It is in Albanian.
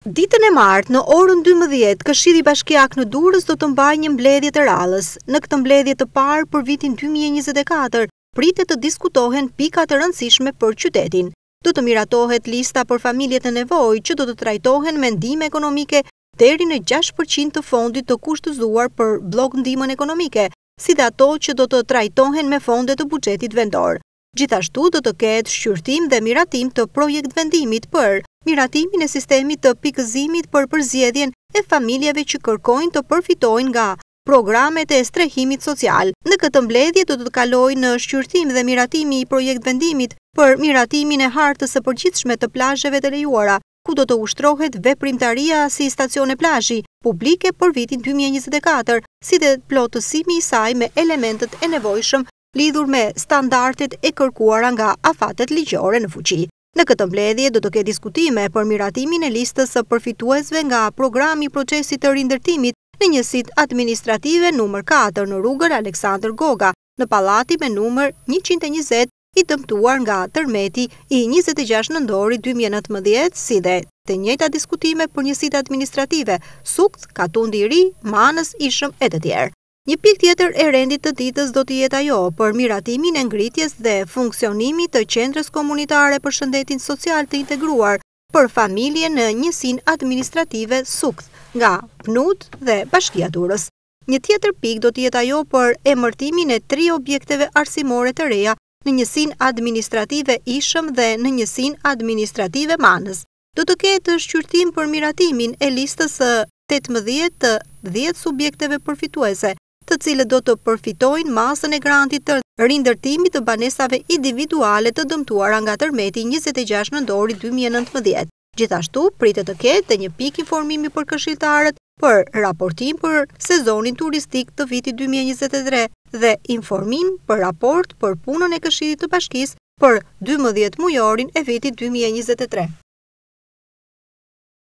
Ditën e martë në orën 12, Këshilli Bashkiak në Durrës do të mbajë një mbledhje të radhës. Në këtë mbledhje të parë për vitin 2024, pritet të diskutohen pika të rëndësishme për qytetin. Do të miratohet lista për familjet në nevojë që do të trajtohen me ndihmë ekonomike deri në 6% të fondit të kushtëzuar për blok ndihmën ekonomike, si dhe ato që do të trajtohen me fonde të buxhetit vendor. Gjithashtu do të ketë shqyrtim dhe miratim të projekt vendimit për miratimin e sistemit të pikëzimit për përzgjedhjen e familjeve që kërkojnë të përfitojnë nga programet e strehimit social. Në këtë mbledhje do të kalojë në shqyrtim dhe miratimi i projekt vendimit për miratimin e hartës së përgjithshme të plazheve të lejuara, ku do të ushtrohet veprimtaria si stacione plazhi publike për vitin 2024, si dhe plotësimi i saj me elementet e nevojshëm lidhur me standardet e kërkuara nga afatet ligjore në fuqi. Në këtë mbledhje do të ketë diskutime për miratimin e listës së përfituesve nga programi i procesit të rindërtimit në njësitë administrative numër 4 në rrugën Aleksandër Goga, në pallati me numër 120 i dëmtuar nga tërmeti i 26 nëntorit 2019, si dhe të njëjta diskutime për njësitë administrative Sukt, Katundi i Ri, Manës, Ishëm e të tjerë. Një pikë tjetër e rendit të ditës do të jetë ajo për miratimin e ngritjes dhe funksionimit të qendrës komunitare për shëndetin social të integruar për familje në njësinë administrative Sukt nga PNUD dhe Bashkia Durrës. Një tjetër pikë do të jetë ajo për emërtimin e 3 objekteve arsimore të reja në njësinë administrative Ishëm dhe në njësinë administrative Manës. Do të ketë shqyrtim për miratimin e listës së 18 të 10 subjekteve përfituese, të cilët do të përfitojnë masën e grantit të rindërtimit të banesave individuale të dëmtuara nga tërmeti 26 nëntorit 2019. Gjithashtu, pritet të ketë një pikë informimi për këshilltarët për raportim për sezonin turistik të vitit 2023 dhe informim për raport për punën e Këshillit të Bashkisë për 12 mujorin e vitit 2023.